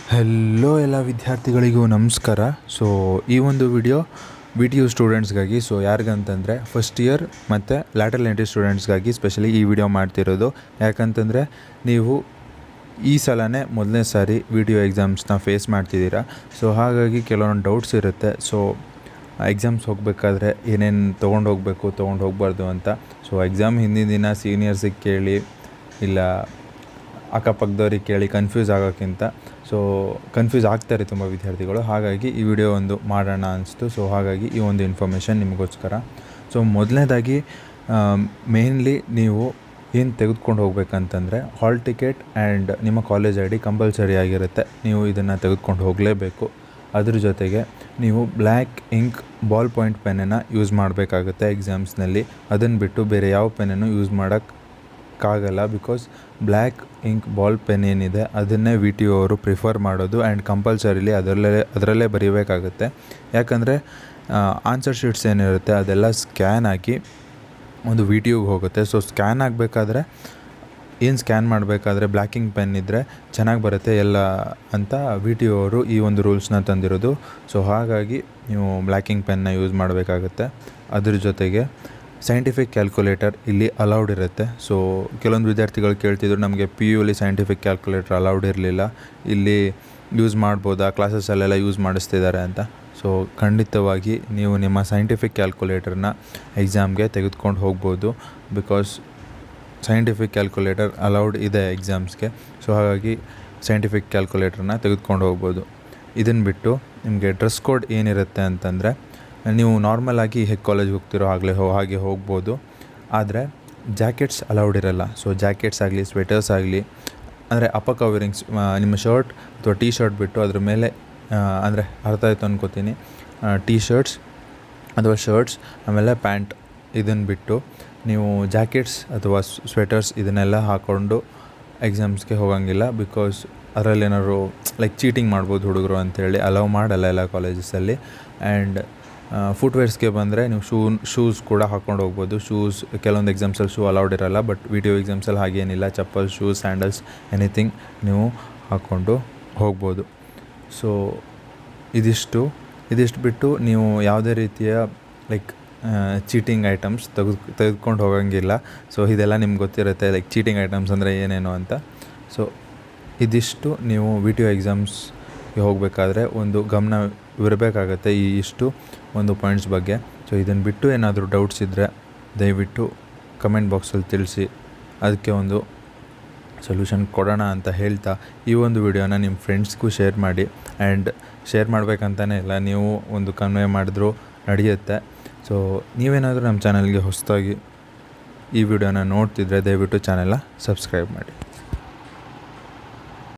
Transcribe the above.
Hello ಎಲ್ಲ ವಿದ್ಯಾರ್ಥಿಗಳಿಗೂ ನಮಸ್ಕಾರ. ಸೊ ಈ ಒಂದು ವಿಡಿಯೋ VTU ಸ್ಟೂಡೆಂಟ್ಸ್ಗಾಗಿ, ಸೊ ಯಾರಿಗಂತಂದರೆ ಫಸ್ಟ್ ಇಯರ್ ಮತ್ತು ಲ್ಯಾಟರಲ್ ಎಂಟ್ರಿ ಸ್ಟೂಡೆಂಟ್ಸ್ಗಾಗಿ ಸ್ಪೆಷಲಿ ಈ ವಿಡಿಯೋ ಮಾಡ್ತಿರೋದು. ಯಾಕಂತಂದರೆ ನೀವು ಈ ಸಲನೇ ಮೊದಲನೇ ಸಾರಿ VTU ಎಕ್ಸಾಮ್ಸ್ನ ಫೇಸ್ ಮಾಡ್ತಿದ್ದೀರಾ. ಸೊ ಹಾಗಾಗಿ ಕೆಲವೊಂದು ಡೌಟ್ಸ್ ಇರುತ್ತೆ. ಸೊ ಎಕ್ಸಾಮ್ಸ್ ಹೋಗಬೇಕಾದ್ರೆ ಏನೇನು ತೊಗೊಂಡು ಹೋಗಬಾರ್ದು ಅಂತ. ಸೊ ಎಕ್ಸಾಮ್ ಹಿಂದಿನ ದಿನ ಸೀನಿಯರ್ಸಿಗೆ ಕೇಳಿ ಇಲ್ಲ ಅಕ್ಕಪಕ್ಕದವ್ರಿಗೆ ಕೇಳಿ ಕನ್ಫ್ಯೂಸ್ ಆಗೋಕ್ಕಿಂತ ಕನ್ಫ್ಯೂಸ್ ಆಗ್ತಾರೆ ತುಂಬ ವಿದ್ಯಾರ್ಥಿಗಳು. ಹಾಗಾಗಿ ಈ ವಿಡಿಯೋ ಒಂದು ಮಾಡೋಣ ಅನಿಸ್ತು. ಸೊ ಹಾಗಾಗಿ ಈ ಒಂದು ಇನ್ಫಾರ್ಮೇಷನ್ ನಿಮಗೋಸ್ಕರ. ಸೊ ಮೊದಲನೇದಾಗಿ ಮೇನ್ಲಿ ನೀವು ಏನು ತೆಗೆದುಕೊಂಡು ಹೋಗ್ಬೇಕಂತಂದರೆ ಹಾಲ್ ಟಿಕೆಟ್ ಆ್ಯಂಡ್ ನಿಮ್ಮ ಕಾಲೇಜ್ ID ಕಂಪಲ್ಸರಿ ಆಗಿರುತ್ತೆ. ನೀವು ಇದನ್ನು ತೆಗೆದುಕೊಂಡು ಹೋಗಲೇಬೇಕು. ಅದ್ರ ಜೊತೆಗೆ ನೀವು ಬ್ಲ್ಯಾಕ್ ಇಂಕ್ ಬಾಲ್ ಪಾಯಿಂಟ್ ಪೆನ್ನನ್ನು ಯೂಸ್ ಮಾಡಬೇಕಾಗುತ್ತೆ ಎಕ್ಸಾಮ್ಸ್ನಲ್ಲಿ. ಅದನ್ನು ಬಿಟ್ಟು ಬೇರೆ ಯಾವ ಪೆನ್ನನ್ನು ಯೂಸ್ ಮಾಡೋಕ್ಕಾಗಲ್ಲ. Because black ink ball pen ಏನಿದೆ ಅದನ್ನೇ VTU ಅವರು ಪ್ರಿಫರ್ ಮಾಡೋದು ಆ್ಯಂಡ್ ಕಂಪಲ್ಸರಿಲಿ ಅದರಲ್ಲೇ ಬರೀಬೇಕಾಗುತ್ತೆ. ಯಾಕಂದರೆ ಆನ್ಸರ್ ಶೀಟ್ಸ್ ಏನಿರುತ್ತೆ ಅದೆಲ್ಲ ಸ್ಕ್ಯಾನ್ ಆಗಿ ಒಂದು VTUಗೆ ಹೋಗುತ್ತೆ. ಸೊ ಸ್ಕ್ಯಾನ್ ಆಗಬೇಕಾದ್ರೆ ಸ್ಕ್ಯಾನ್ ಮಾಡಬೇಕಾದ್ರೆ ಬ್ಲ್ಯಾಕ್ ಇಂಕ್ ಪೆನ್ ಇದ್ದರೆ ಚೆನ್ನಾಗಿ ಬರುತ್ತೆ ಎಲ್ಲ ಅಂತ VTU ಅವರು ಈ ಒಂದು ರೂಲ್ಸ್ನ ತಂದಿರೋದು. ಸೊ ಹಾಗಾಗಿ ನೀವು ಬ್ಲ್ಯಾಕ್ ಇಂಕ್ ಪೆನ್ನ ಯೂಸ್ ಮಾಡಬೇಕಾಗುತ್ತೆ. ಅದ್ರ ಜೊತೆಗೆ ಸೈಂಟಿಫಿಕ್ ಕ್ಯಾಲ್ಕುಲೇಟರ್ ಇಲ್ಲಿ ಅಲೌಡ್ ಇರುತ್ತೆ. ಸೊ ಕೆಲವೊಂದು ವಿದ್ಯಾರ್ಥಿಗಳು ಕೇಳ್ತಿದ್ರು, ನಮಗೆ PUಲಿ ಸೈಂಟಿಫಿಕ್ ಕ್ಯಾಲ್ಕುಲೇಟರ್ ಅಲೌಡ್ ಇರಲಿಲ್ಲ, ಇಲ್ಲಿ ಯೂಸ್ ಮಾಡ್ಬೋದಾ, ಕ್ಲಾಸಸ್ಸಲ್ಲೆಲ್ಲ ಯೂಸ್ ಮಾಡಿಸ್ತಿದ್ದಾರೆ ಅಂತ. ಸೊ ಖಂಡಿತವಾಗಿ ನೀವು ನಿಮ್ಮ ಸೈಂಟಿಫಿಕ್ ಕ್ಯಾಲ್ಕುಲೇಟರ್ನ ಎಕ್ಸಾಮ್ಗೆ ತೆಗೆದುಕೊಂಡು ಹೋಗ್ಬೋದು. ಬಿಕಾಸ್ ಸೈಂಟಿಫಿಕ್ ಕ್ಯಾಲ್ಕುಲೇಟರ್ ಅಲೌಡ್ ಇದೆ ಎಕ್ಸಾಮ್ಸ್ಗೆ. ಸೊ ಹಾಗಾಗಿ ಸೈಂಟಿಫಿಕ್ ಕ್ಯಾಲ್ಕುಲೇಟರ್ನ ತೆಗೆದುಕೊಂಡು ಹೋಗ್ಬೋದು. ಇದನ್ನು ಬಿಟ್ಟು ನಿಮಗೆ ಡ್ರೆಸ್ ಕೋಡ್ ಏನಿರುತ್ತೆ ಅಂತಂದರೆ, ನೀವು ನಾರ್ಮಲಾಗಿ ಹೇಗೆ ಕಾಲೇಜ್ಗೆ ಹೋಗ್ತಿರೋ ಹಾಗೆ ಹೋಗ್ಬೋದು. ಆದರೆ ಜಾಕೆಟ್ಸ್ ಅಲೌಡ್ ಇರಲ್ಲ. ಸೊ ಜಾಕೆಟ್ಸ್ ಆಗಲಿ ಸ್ವೆಟರ್ಸ್ ಆಗಲಿ, ಅಂದರೆ ಅಪ್ಪ ಕವರಿಂಗ್ಸ್, ನಿಮ್ಮ ಶರ್ಟ್ ಅಥವಾ ಟೀ ಶರ್ಟ್ ಬಿಟ್ಟು ಅದ್ರ ಮೇಲೆ, ಅಂದರೆ ಅರ್ಥ ಆಯಿತು ಅನ್ಕೋತೀನಿ, ಟೀ ಶರ್ಟ್ಸ್ ಅಥವಾ ಶರ್ಟ್ಸ್ ಆಮೇಲೆ ಪ್ಯಾಂಟ್ ಇದನ್ನು ಬಿಟ್ಟು ನೀವು ಜಾಕೆಟ್ಸ್ ಅಥವಾ ಸ್ವೆಟರ್ಸ್ ಇದನ್ನೆಲ್ಲ ಹಾಕ್ಕೊಂಡು ಎಕ್ಸಾಮ್ಸ್ಗೆ ಹೋಗೋಂಗಿಲ್ಲ. ಬಿಕಾಸ್ ಅದರಲ್ಲಿ ಏನಾದ್ರು ಲೈಕ್ ಚೀಟಿಂಗ್ ಮಾಡ್ಬೋದು ಹುಡುಗರು ಅಂಥೇಳಿ ಅಲೌ ಮಾಡಲ್ಲ ಎಲ್ಲ ಕಾಲೇಜಸಲ್ಲಿ. ಆ್ಯಂಡ್ ಫುಟ್ವೇರ್ಸ್ಗೆ ಬಂದರೆ ನೀವು ಶೂಸ್ ಕೂಡ ಹಾಕ್ಕೊಂಡು ಹೋಗ್ಬೋದು. ಶೂಸ್ ಕೆಲವೊಂದು ಎಕ್ಸಾಮ್ಸಲ್ಲಿ ಶೂ ಅಲೌಡ್ ಇರಲ್ಲ, ಬಟ್ VTU ಎಕ್ಸಾಮ್ಸಲ್ಲಿ ಹಾಗೇನಿಲ್ಲ. ಚಪ್ಪಲ್, ಶೂಸ್, ಸ್ಯಾಂಡಲ್ಸ್ ಎನಿಥಿಂಗ್ ನೀವು ಹಾಕ್ಕೊಂಡು ಹೋಗ್ಬೋದು. ಸೊ ಇದಿಷ್ಟು ಬಿಟ್ಟು ನೀವು ಯಾವುದೇ ರೀತಿಯ ಲೈಕ್ ಚೀಟಿಂಗ್ ಐಟಮ್ಸ್ ತೆಗೆದುಕೊಂಡು ಹೋಗೋಂಗಿಲ್ಲ. ಸೊ ಇದೆಲ್ಲ ನಿಮ್ಗೆ ಗೊತ್ತಿರುತ್ತೆ, ಲೈಕ್ ಚೀಟಿಂಗ್ ಐಟಮ್ಸ್ ಅಂದರೆ ಏನೇನು ಅಂತ. ಸೊ ಇದಿಷ್ಟು ನೀವು VTU ಎಕ್ಸಾಮ್ಸ್ಗೆ ಹೋಗಬೇಕಾದ್ರೆ ಒಂದು ಗಮನವಿರಬೇಕಾಗತ್ತೆ ಇಷ್ಟು ಒಂದು ಪಾಯಿಂಟ್ಸ್ ಬಗ್ಗೆ. ಸೊ ಇದನ್ನು ಬಿಟ್ಟು ಏನಾದರೂ ಡೌಟ್ಸ್ ಇದ್ದರೆ ದಯವಿಟ್ಟು ಕಮೆಂಟ್ ಬಾಕ್ಸಲ್ಲಿ ತಿಳಿಸಿ, ಅದಕ್ಕೆ ಒಂದು ಸೊಲ್ಯೂಷನ್ ಕೊಡೋಣ ಅಂತ ಹೇಳ್ತಾ ಈ ಒಂದು ವಿಡಿಯೋನ ನಿಮ್ಮ ಫ್ರೆಂಡ್ಸ್ಗೂ ಶೇರ್ ಮಾಡಿ. ಆ್ಯಂಡ್ ಶೇರ್ ಮಾಡಬೇಕಂತಲೇ ಇಲ್ಲ, ನೀವು ಒಂದು ಕನ್ವೆ ಮಾಡಿದ್ರೂ ನಡೆಯುತ್ತೆ. ಸೊ ನೀವೇನಾದರೂ ನಮ್ಮ ಚಾನಲ್ಗೆ ಹೊಸದಾಗಿ ಈ ವಿಡಿಯೋನ ನೋಡ್ತಿದ್ರೆ ದಯವಿಟ್ಟು ಚಾನೆಲ್ನ ಸಬ್ಸ್ಕ್ರೈಬ್ ಮಾಡಿ.